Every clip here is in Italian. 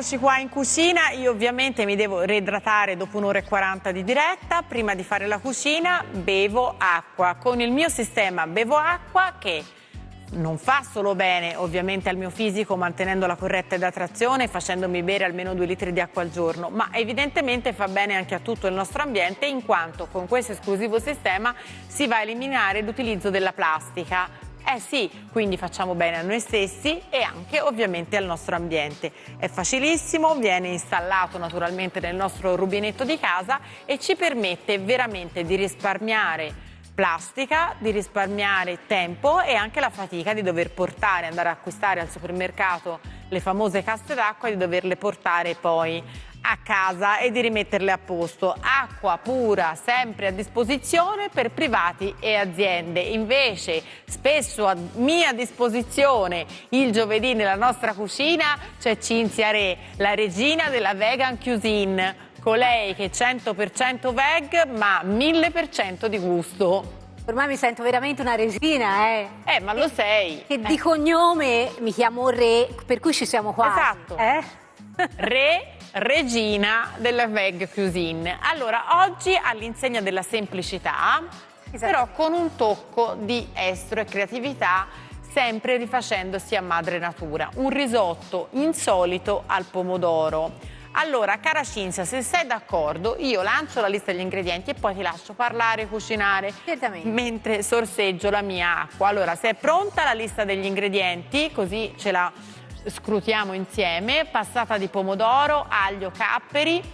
Eccoci qua in cucina, io ovviamente mi devo reidratare dopo un'ora e 40 di diretta. Prima di fare la cucina bevo acqua, con il mio sistema bevo acqua che non fa solo bene ovviamente al mio fisico mantenendo la corretta idratazione, facendomi bere almeno 2 litri di acqua al giorno, ma evidentemente fa bene anche a tutto il nostro ambiente, in quanto con questo esclusivo sistema si va a eliminare l'utilizzo della plastica. Eh sì, quindi facciamo bene a noi stessi e anche ovviamente al nostro ambiente. È facilissimo, viene installato naturalmente nel nostro rubinetto di casa e ci permette veramente di risparmiare plastica, di risparmiare tempo e anche la fatica di dover portare, andare a acquistare al supermercato le famose casse d'acqua e di doverle portare poi a casa e di rimetterle a posto. Acqua pura sempre a disposizione per privati e aziende. Invece spesso a mia disposizione il giovedì nella nostra cucina c'è Cinzia Re, la regina della vegan cuisine, colei che è 100% veg ma 1000% di gusto. Ormai mi sento veramente una regina, ma lo sei. Che di cognome mi chiamo Re, per cui ci siamo quasi. Esatto. Regina della veg cuisine. Allora, oggi all'insegna della semplicità, però con un tocco di estro e creatività, sempre rifacendosi a madre natura. Un risotto insolito al pomodoro. Allora, cara Cinzia, se sei d'accordo, io lancio la lista degli ingredienti e poi ti lascio parlare e cucinare. Certamente. Mentre sorseggio la mia acqua. Allora, se è pronta la lista degli ingredienti, così ce la scrutiamo insieme: passata di pomodoro, aglio, capperi,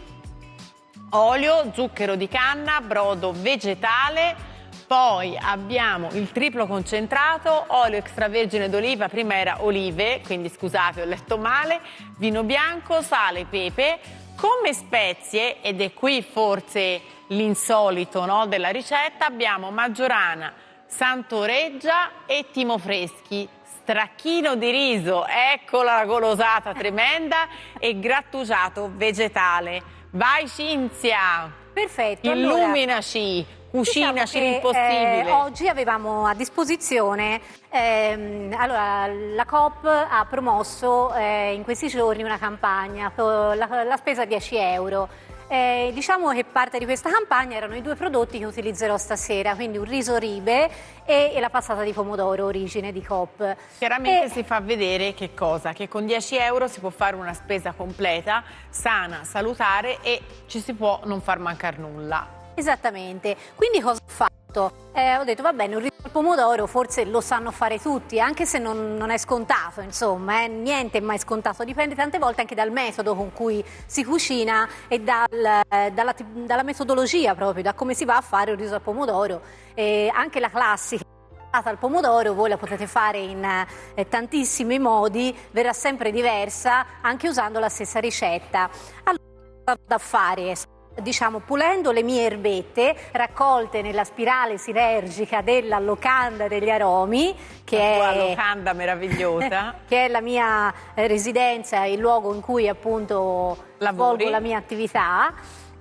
olio, zucchero di canna, brodo vegetale, poi abbiamo il triplo concentrato, olio extravergine d'oliva, prima era olive, quindi scusate ho letto male, vino bianco, sale, pepe. Come spezie, ed è qui forse l'insolito, no, della ricetta, abbiamo maggiorana, santoreggia e timofreschi, stracchino di riso, eccola la golosata tremenda, e grattugiato vegetale. Vai Cinzia! Perfetto. Illuminaci, cucinaci l'impossibile. Oggi avevamo a disposizione, allora la Coop ha promosso in questi giorni una campagna, la spesa 10 euro. Diciamo che parte di questa campagna erano i 2 prodotti che utilizzerò stasera, quindi un riso Ribe e la passata di pomodoro origine di Coop. Chiaramente si fa vedere che cosa? Che con 10 euro si può fare una spesa completa, sana, salutare e ci si può non far mancare nulla. Esattamente, quindi cosa ho fatto? Ho detto va bene, un riso al pomodoro forse lo sanno fare tutti, anche se non è scontato, insomma, niente è mai scontato, dipende tante volte anche dal metodo con cui si cucina e dalla metodologia proprio, da come si va a fare un riso al pomodoro. Anche la classica al pomodoro voi la potete fare in tantissimi modi, verrà sempre diversa anche usando la stessa ricetta. Allora, da fare, diciamo, pulendo le mie erbette raccolte nella spirale sinergica della locanda degli aromi, che è locanda meravigliosa, che è la mia residenza, il luogo in cui appunto svolgo la mia attività.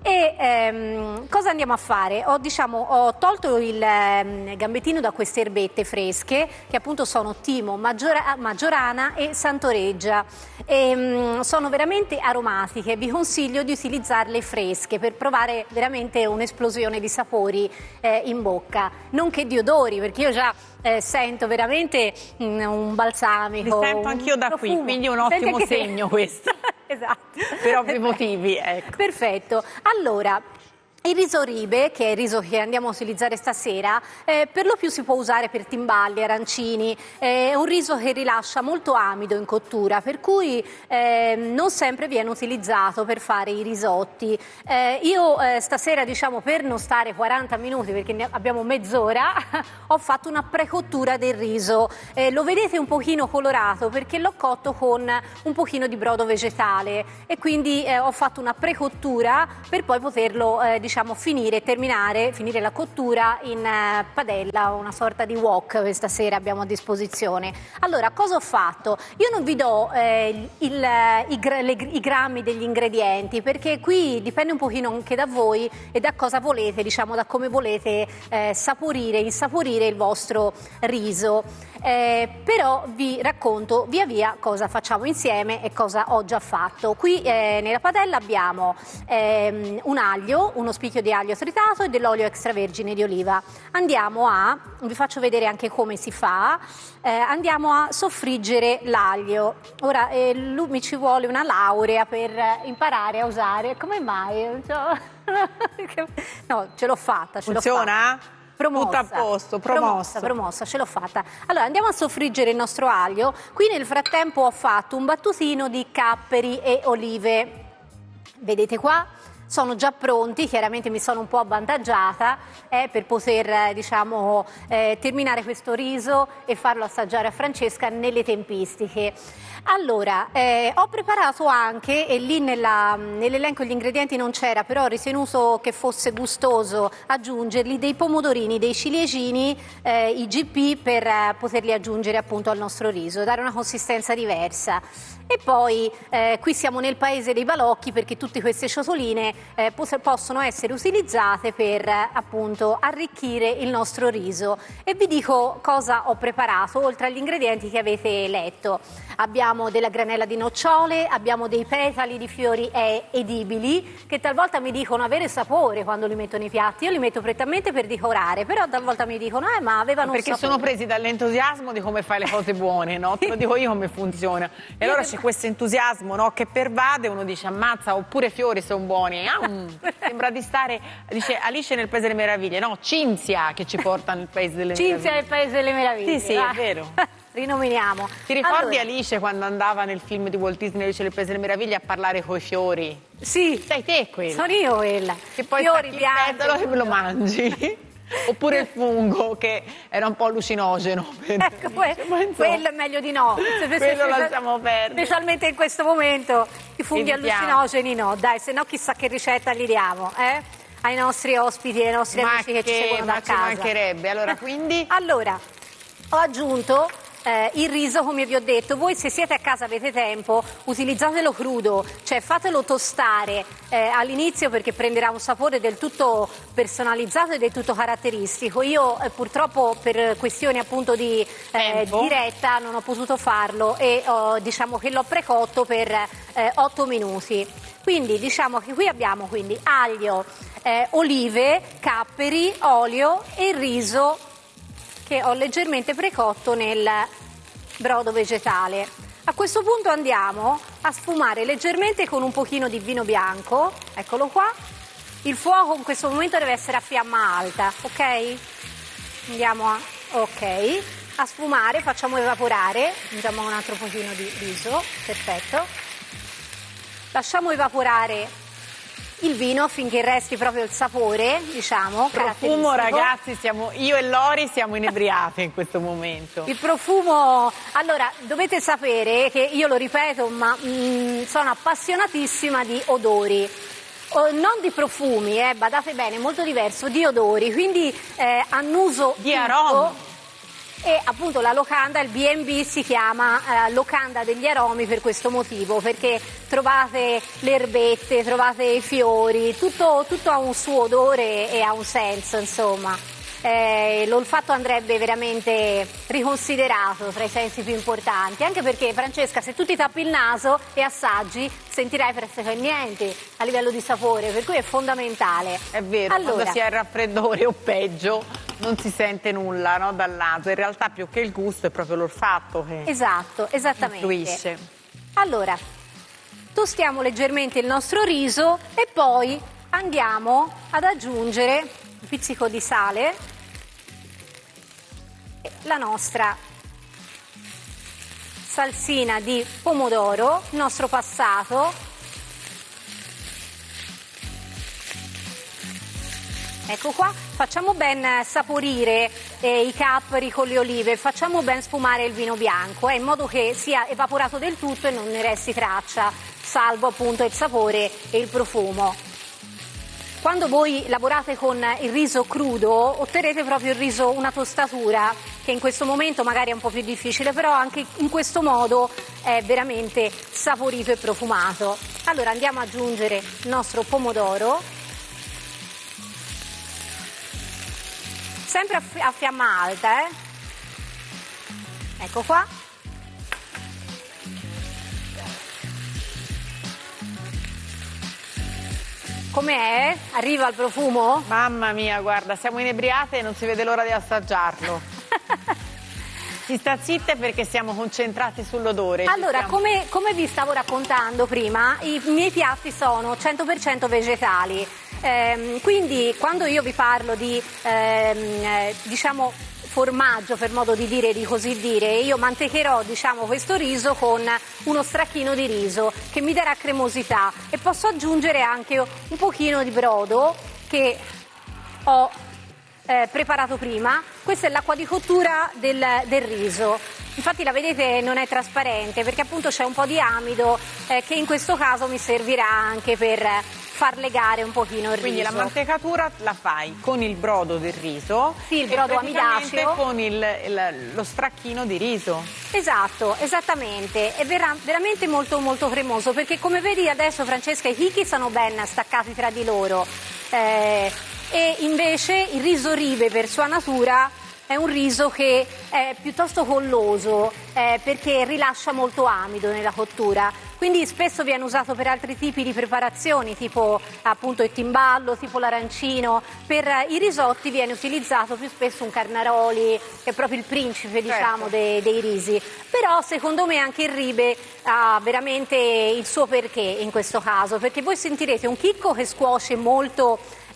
E cosa andiamo a fare? Ho tolto il gambettino da queste erbette fresche che appunto sono timo, maggiorana e santoreggia. Sono veramente aromatiche, vi consiglio di utilizzarle fresche per provare veramente un'esplosione di sapori in bocca, nonché di odori, perché io già sento veramente un balsamico. Li sento anch'io da qui, quindi un ottimo segno questo. Esatto. Per ovvi motivi, ecco. Perfetto. Allora, il riso Ribe, che è il riso che andiamo a utilizzare stasera, per lo più si può usare per timballi, arancini, è un riso che rilascia molto amido in cottura, per cui non sempre viene utilizzato per fare i risotti. Io stasera, diciamo, per non stare 40 minuti, perché ne abbiamo mezz'ora, ho fatto una precottura del riso. Lo vedete un pochino colorato perché l'ho cotto con un pochino di brodo vegetale e quindi ho fatto una precottura per poi poterlo, diciamo, finire la cottura in padella, una sorta di wok questa sera abbiamo a disposizione. Allora, cosa ho fatto? Io non vi do i grammi degli ingredienti, perché qui dipende un pochino anche da voi e da cosa volete, diciamo, da come volete insaporire il vostro riso. però vi racconto via via cosa facciamo insieme e cosa ho già fatto. Qui nella padella abbiamo un aglio, uno spicchio di aglio tritato e dell'olio extravergine di oliva. Vi faccio vedere anche come si fa, andiamo a soffriggere l'aglio. Ora mi ci vuole una laurea per imparare a usare, come mai? No, ce l'ho fatta. Funziona? Promossa, tutto a posto, promossa, ce l'ho fatta. Allora andiamo a soffriggere il nostro aglio. Qui nel frattempo ho fatto un battutino di capperi e olive. Vedete qua? Sono già pronti, chiaramente mi sono un po' avvantaggiata per poter terminare questo riso e farlo assaggiare a Francesca nelle tempistiche. Allora, ho preparato anche, e lì nell'elenco gli ingredienti non c'era, però ho ritenuto che fosse gustoso aggiungerli, dei pomodorini, dei ciliegini, i GP, per poterli aggiungere appunto al nostro riso, dare una consistenza diversa. E poi qui siamo nel paese dei balocchi, perché tutte queste ciotoline possono essere utilizzate per appunto arricchire il nostro riso. E vi dico cosa ho preparato, oltre agli ingredienti che avete letto. Abbiamo della granella di nocciole, abbiamo dei petali di fiori edibili, che talvolta mi dicono avere sapore quando li metto nei piatti. Io li metto prettamente per decorare, però talvolta mi dicono ma avevano un sapore. Perché sono presi dall'entusiasmo di come fai le cose buone, no? Te lo dico io come funziona. E allora c'è questo entusiasmo, no, che pervade, uno dice ammazza, oppure fiori sono buoni. Sembra di stare, dice Alice nel Paese delle Meraviglie, no, Cinzia che ci porta nel Paese delle Meraviglie. Cinzia nel Paese delle Meraviglie. Sì, è vero. Rinominiamo. Ti ricordi Alice quando andava nel film di Walt Disney Alice nel Paese delle Meraviglie a parlare coi fiori? Sì. Sei te quella. Sono io quella. Che poi fiori bianchi, il petalo e lo mangi. Oppure il fungo, che era un po' allucinogeno. Ecco, quello è meglio di no. Quello lasciamo perdere. Specialmente in questo momento, i funghi allucinogeni no. Dai, se no chissà che ricetta gli diamo, ai nostri ospiti e ai nostri amici che ci seguono da casa. Ma ci mancherebbe. Allora, quindi? Allora, ho aggiunto il riso, come vi ho detto. Voi, se siete a casa, avete tempo, utilizzatelo crudo, cioè fatelo tostare all'inizio, perché prenderà un sapore del tutto personalizzato e del tutto caratteristico. Io purtroppo per questioni appunto di diretta non ho potuto farlo e diciamo che l'ho precotto per 8 minuti. Quindi diciamo che qui abbiamo quindi aglio, olive, capperi, olio e il riso che ho leggermente precotto nel brodo vegetale. A questo punto andiamo a sfumare leggermente con un pochino di vino bianco, eccolo qua. Il fuoco in questo momento deve essere a fiamma alta, ok? Andiamo a sfumare, facciamo evaporare, aggiungiamo un altro pochino di riso, perfetto. Lasciamo evaporare il vino affinché resti proprio il sapore, diciamo, profumo, ragazzi, io e Lori siamo inebriate in questo momento. Il profumo, allora, dovete sapere che io lo ripeto, ma sono appassionatissima di odori. Non di profumi, badate bene, molto diverso, di odori, quindi annuso di aromi. E appunto la locanda, il B&B si chiama locanda degli aromi per questo motivo, perché trovate le erbette, trovate i fiori, tutto ha un suo odore e ha un senso, insomma. L'olfatto andrebbe veramente riconsiderato tra i sensi più importanti, anche perché, Francesca, se tu ti tappi il naso e assaggi sentirai pressoché niente a livello di sapore, per cui è fondamentale. È vero, allora, quando si ha il raffreddore o peggio non si sente nulla, no, dal naso. In realtà più che il gusto è proprio l'olfatto che esattamente influisce. Allora, tostiamo leggermente il nostro riso e poi andiamo ad aggiungere un pizzico di sale, la nostra salsina di pomodoro, il nostro passato. Ecco qua, facciamo ben saporire i capperi con le olive, facciamo ben sfumare il vino bianco, in modo che sia evaporato del tutto e non ne resti traccia, salvo appunto il sapore e il profumo. Quando voi lavorate con il riso crudo otterrete proprio il riso, una tostatura che in questo momento magari è un po' più difficile, però anche in questo modo è veramente saporito e profumato. Allora andiamo ad aggiungere il nostro pomodoro, sempre a fiamma alta, Ecco qua. Com'è? Arriva il profumo? Mamma mia, guarda, siamo inebriate e non si vede l'ora di assaggiarlo. Si sta zitte perché siamo concentrati sull'odore. Allora, come vi stavo raccontando prima, i miei piatti sono 100% vegetali. Quindi quando io vi parlo di, diciamo, formaggio, per modo di dire, di così dire, io mantecherò, diciamo, questo riso con uno stracchino di riso che mi darà cremosità, e posso aggiungere anche un pochino di brodo che ho preparato prima. Questa è l'acqua di cottura del riso. Infatti la vedete, non è trasparente perché appunto c'è un po' di amido che in questo caso mi servirà anche per far legare un pochino il riso. Quindi la mantecatura la fai con il brodo del riso, sì, il brodo amidaceo, con lo stracchino di riso. Esatto, esattamente, e verrà veramente molto molto cremoso, perché come vedi adesso, Francesca, i chicchi sono ben staccati tra di loro, e invece il riso Ribe per sua natura è un riso che è piuttosto colloso, perché rilascia molto amido nella cottura, quindi spesso viene usato per altri tipi di preparazioni, tipo appunto il timballo, tipo l'arancino. Per i risotti viene utilizzato più spesso un Carnaroli, che è proprio il principe, diciamo, dei risi. Però secondo me anche il Ribe ha veramente il suo perché in questo caso, perché voi sentirete un chicco che scuoce molto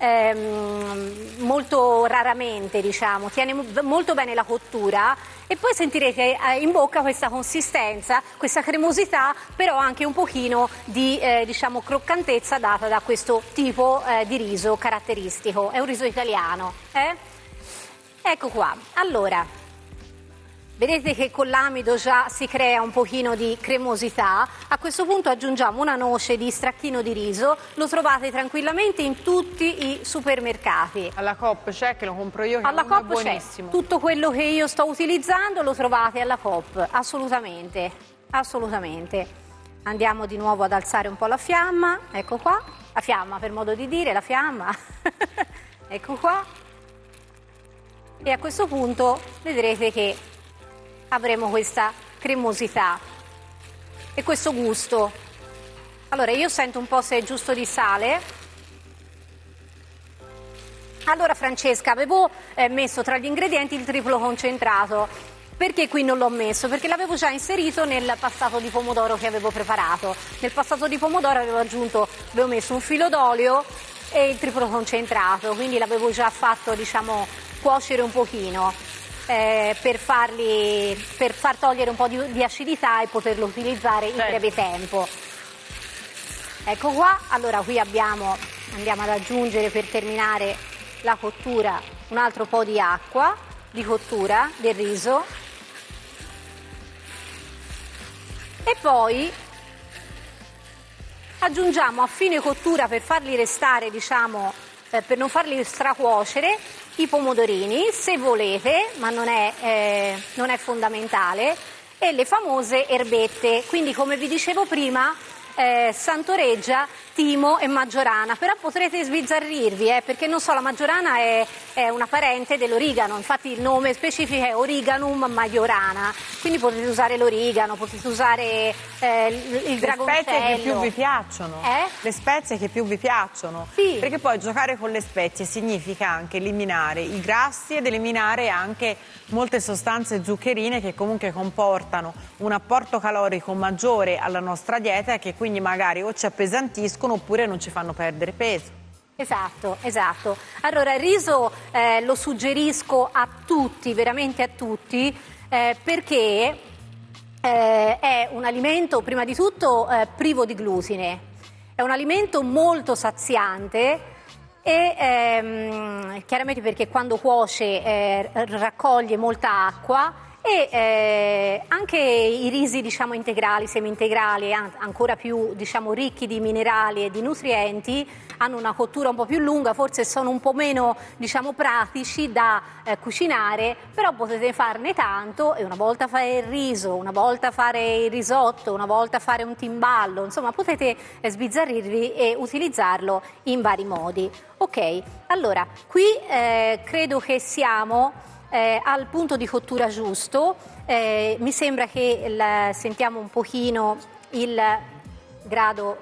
raramente, diciamo, tiene molto bene la cottura, e poi sentirete in bocca questa consistenza, questa cremosità, però anche un pochino di diciamo croccantezza data da questo tipo di riso caratteristico. È un riso italiano, Ecco qua. Allora, vedete che con l'amido già si crea un pochino di cremosità. A questo punto aggiungiamo una noce di stracchino di riso, lo trovate tranquillamente in tutti i supermercati. Alla Coop c'è, che lo compro io, che alla è Coop c'è buonissimo. Tutto quello che io sto utilizzando lo trovate alla Coop, assolutamente, assolutamente. Andiamo di nuovo ad alzare un po' la fiamma, ecco qua, la fiamma per modo di dire, la fiamma, ecco qua. E a questo punto vedrete che avremo questa cremosità e questo gusto. Allora io sento un po' se è giusto di sale. Allora Francesca, avevo messo tra gli ingredienti il triplo concentrato. Perché qui non l'ho messo? Perché l'avevo già inserito nel passato di pomodoro che avevo preparato. Nel passato di pomodoro avevo messo un filo d'olio e il triplo concentrato, quindi l'avevo già fatto, diciamo, cuocere un pochino. Per far togliere un po' di acidità e poterlo utilizzare in breve tempo. Ecco qua. Allora qui andiamo ad aggiungere, per terminare la cottura, un altro po' di acqua di cottura del riso, e poi aggiungiamo a fine cottura, per farli restare, diciamo, per non farli stracuocere, i pomodorini, se volete, ma non è fondamentale, e le famose erbette. Quindi, come vi dicevo prima, Santoreggia, timo e maggiorana, però potrete sbizzarrirvi, perché non so, la maggiorana è una parente dell'origano, infatti il nome specifico è Origanum majorana, quindi potete usare l'origano, potete usare il dragoncello. Le spezie che più vi piacciono, le spezie che più vi piacciono, sì. Perché poi giocare con le spezie significa anche eliminare i grassi ed eliminare anche molte sostanze zuccherine che comunque comportano un apporto calorico maggiore alla nostra dieta e che quindi magari o ci appesantiscono oppure non ci fanno perdere peso. Esatto, esatto. Allora il riso lo suggerisco a tutti, veramente a tutti, perché è un alimento prima di tutto privo di glutine, è un alimento molto saziante. E chiaramente perché quando cuoce raccoglie molta acqua, e anche i risi, diciamo, integrali, semi-integrali, ancora più, diciamo, ricchi di minerali e di nutrienti, hanno una cottura un po' più lunga, forse sono un po' meno, diciamo, pratici da cucinare, però potete farne tanto, e una volta fare il riso, una volta fare il risotto, una volta fare un timballo, insomma potete sbizzarrirvi e utilizzarlo in vari modi. Ok, allora qui credo che siamo al punto di cottura giusto. Mi sembra che sentiamo un pochino il grado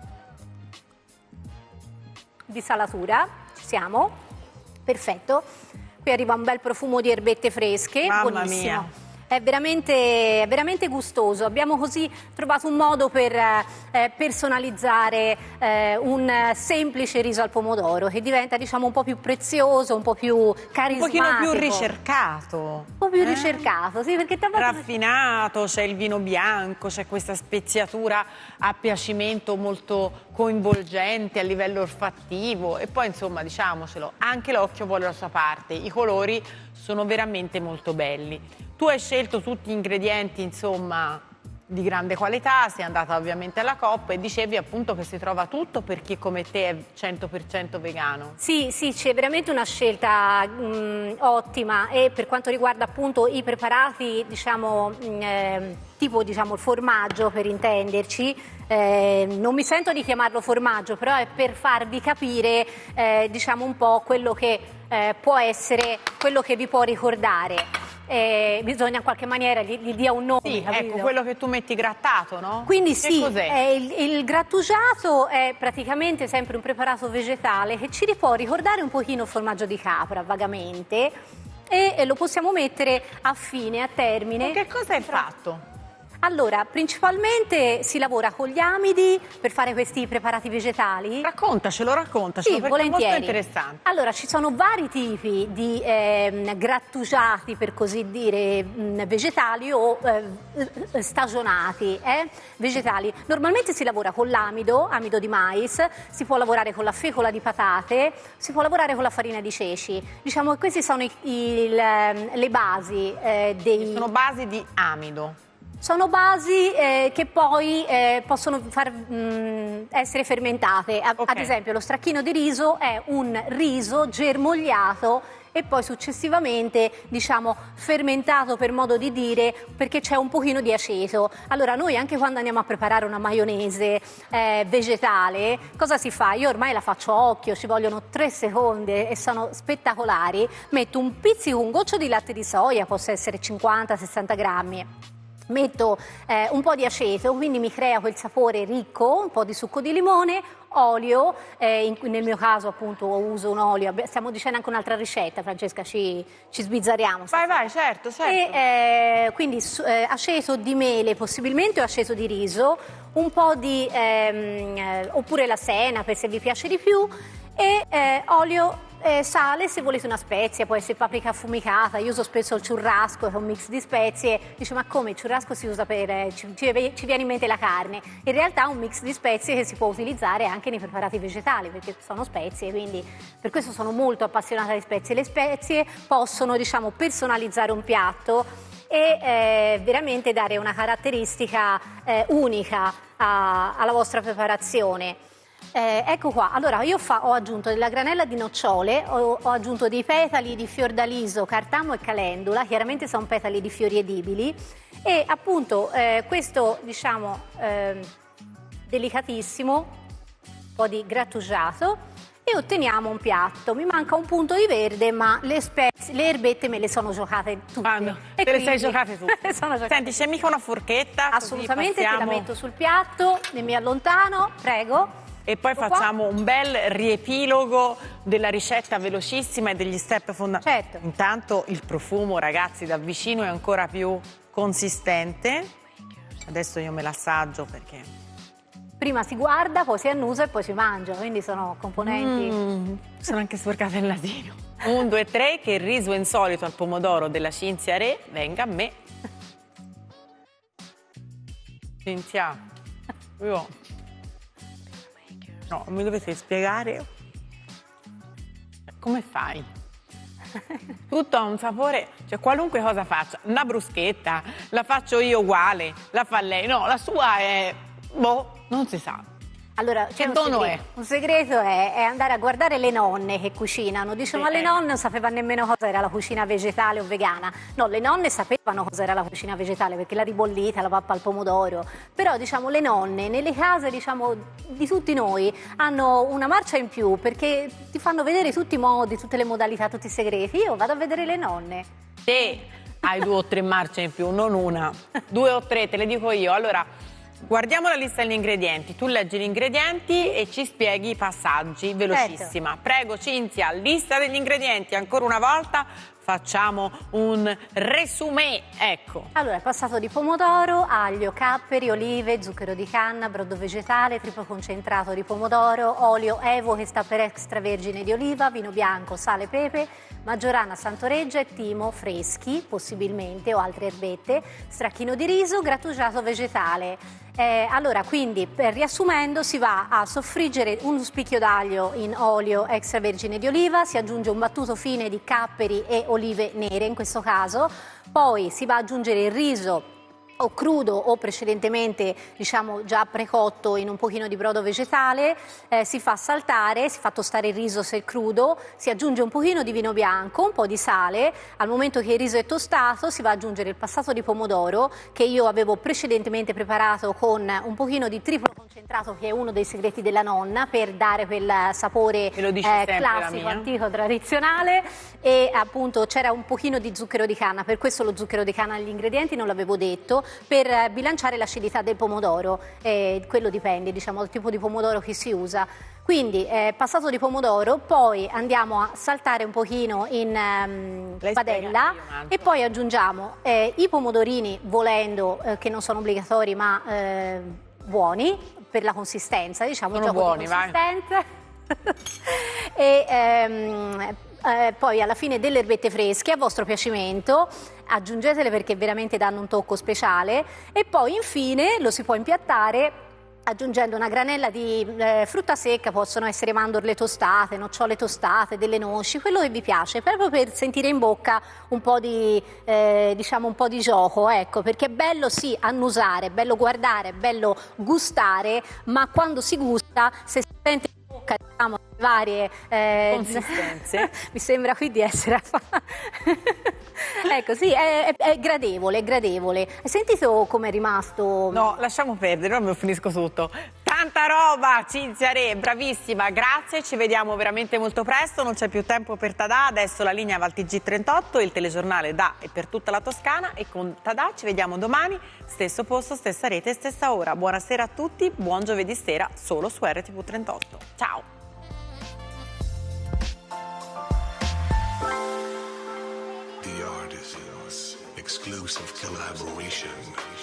di salatura. Ci siamo? Perfetto. Qui arriva un bel profumo di erbette fresche, Mamma buonissimo. mia. È veramente gustoso. Abbiamo così trovato un modo per personalizzare un semplice riso al pomodoro che diventa, diciamo, un po' più prezioso, un po' più carismatico. Un pochino più ricercato. Un po' più ricercato, sì, perché raffinato, c'è il vino bianco, c'è questa speziatura a piacimento molto coinvolgente a livello olfattivo e poi, insomma, diciamocelo, anche l'occhio vuole la sua parte. I colori sono veramente molto belli. Tu hai scelto tutti gli ingredienti, insomma, di grande qualità, sei andata ovviamente alla Coop e dicevi appunto che si trova tutto per chi come te è 100% vegano. Sì, c'è veramente una scelta ottima e per quanto riguarda appunto i preparati, diciamo, tipo diciamo il formaggio per intenderci, non mi sento di chiamarlo formaggio, però è per farvi capire diciamo un po' quello che può essere, quello che vi può ricordare. Bisogna in qualche maniera gli dia un nome. Sì, capito? ecco, quello che tu metti grattato, no? Quindi che sì, cos'è? Il grattugiato è praticamente sempre un preparato vegetale che ci può ricordare un pochino il formaggio di capra, vagamente, e lo possiamo mettere a fine, a termine. Con che cosa è fatto? Allora, principalmente si lavora con gli amidi per fare questi preparati vegetali. Raccontacelo, Sì, perché volentieri. è molto interessante. Allora, ci sono vari tipi di grattugiati, per così dire, vegetali o stagionati, vegetali. Normalmente si lavora con l'amido, amido di mais, si può lavorare con la fecola di patate, si può lavorare con la farina di ceci. Diciamo che queste sono le basi dei... Sono basi di amido. Sono basi che poi possono essere fermentate. Ad esempio, lo stracchino di riso è un riso germogliato e poi successivamente, diciamo, fermentato per modo di dire, perché c'è un pochino di aceto. Allora noi anche quando andiamo a preparare una maionese vegetale, cosa si fa? Io ormai la faccio a occhio, ci vogliono 3 secondi e sono spettacolari. Metto un pizzico, un goccio di latte di soia, possa essere 50-60 grammi. Metto un po' di aceto, quindi mi crea quel sapore ricco, un po' di succo di limone, olio, nel mio caso appunto uso un olio, stiamo dicendo anche un'altra ricetta, Francesca, ci sbizzarriamo. Vai, certo. E quindi aceto di mele possibilmente o aceto di riso, un po' di, oppure la sena per se vi piace di più, e olio, sale, se volete una spezia, può essere paprika affumicata. Io uso spesso il churrasco, che è un mix di spezie. Dice, ma come il churrasco si usa per... ci viene in mente la carne. In realtà è un mix di spezie che si può utilizzare anche nei preparati vegetali, perché sono spezie, quindi per questo sono molto appassionata di spezie. Le spezie possono, diciamo, personalizzare un piatto e veramente dare una caratteristica unica alla vostra preparazione. Ecco qua, allora io ho aggiunto della granella di nocciole, ho aggiunto dei petali di fiordaliso, cartamo e calendula, chiaramente sono petali di fiori edibili e appunto questo, diciamo, delicatissimo, un po' di grattugiato e otteniamo un piatto. Mi manca un punto di verde, ma le erbette me le sono giocate tutte. Ah, no. Te le sei giocate tutte. Senti, c'è mica una forchetta? Assolutamente, te la metto sul piatto e mi allontano, prego. E poi facciamo un bel riepilogo della ricetta velocissima e degli step fondamentali. Certo. Intanto il profumo, ragazzi, da vicino è ancora più consistente. Adesso io me l'assaggio perché... Prima si guarda, poi si annusa e poi si mangia, quindi sono componenti... Sono anche sporcate il nasino. 1, 2, 3, che il riso insolito al pomodoro della Cinzia Re venga a me. Cinzia, io... No, mi dovete spiegare come fai. Tutto ha un sapore, cioè qualunque cosa faccia, una bruschetta, la faccio io uguale, la fa lei, no, la sua è, boh, non si sa. Allora, che dono è? Un segreto è andare a guardare le nonne che cucinano. Dice, ma le nonne non sapevano nemmeno cosa era la cucina vegetale o vegana. No, le nonne sapevano cosa era la cucina vegetale, perché la ribollita, la pappa al pomodoro. Però, diciamo, le nonne nelle case, diciamo, di tutti noi hanno una marcia in più, perché ti fanno vedere tutti i modi, tutte le modalità, tutti i segreti. Io vado a vedere le nonne. Se hai 2 o 3 marce in più, non una, 2 o 3, te le dico io. Allora, guardiamo la lista degli ingredienti. Tu leggi gli ingredienti e ci spieghi i passaggi, velocissima. Certo. Prego, Cinzia, lista degli ingredienti, ancora una volta. Facciamo un resumé, ecco. Allora, passato di pomodoro, aglio, capperi, olive, zucchero di canna, brodo vegetale, triplo concentrato di pomodoro, olio Evo che sta per extravergine di oliva, vino bianco, sale, pepe, maggiorana, santoreggia e timo freschi, possibilmente, o altre erbette, stracchino di riso, grattugiato vegetale. Allora, quindi, riassumendo, si va a soffriggere uno spicchio d'aglio in olio extravergine di oliva, si aggiunge un battuto fine di capperi e olive nere in questo caso, poi si va ad aggiungere il riso o crudo o precedentemente diciamo già precotto in un pochino di brodo vegetale, si fa saltare, si fa tostare il riso se è crudo, si aggiunge un pochino di vino bianco, un po' di sale, al momento che il riso è tostato si va ad aggiungere il passato di pomodoro che io avevo precedentemente preparato con un pochino di triplo concentrato che è uno dei segreti della nonna per dare quel sapore classico, antico, tradizionale e appunto c'era un pochino di zucchero di canna, per questo lo zucchero di canna negli ingredienti non l'avevo detto, per bilanciare l'acidità del pomodoro, quello dipende diciamo dal tipo di pomodoro che si usa. Quindi passato di pomodoro, poi andiamo a saltare un pochino in padella e poi aggiungiamo i pomodorini volendo, che non sono obbligatori ma buoni per la consistenza, diciamo sono buoni, vai. E poi alla fine delle erbette fresche a vostro piacimento, aggiungetele perché veramente danno un tocco speciale e poi infine lo si può impiattare aggiungendo una granella di frutta secca, possono essere mandorle tostate, nocciole tostate, delle noci, quello che vi piace, proprio per sentire in bocca un po' di, diciamo un po' di gioco, ecco, perché è bello sì annusare, è bello guardare, è bello gustare, ma quando si gusta, se si sente in bocca, diciamo, varie consistenze. Mi sembra qui di essere ecco sì, è gradevole, è gradevole. Hai sentito come è rimasto? No, lasciamo perdere, non me lo finisco tutto. Tanta roba, Cinzia Re, bravissima, grazie, ci vediamo veramente molto presto, non c'è più tempo per Tadà, adesso la linea va al TG38, il telegiornale da e per tutta la Toscana e con Tadà ci vediamo domani, stesso posto, stessa rete, stessa ora. Buonasera a tutti, buon giovedì sera solo su RTV38. Ciao! The Artisans exclusive collaboration.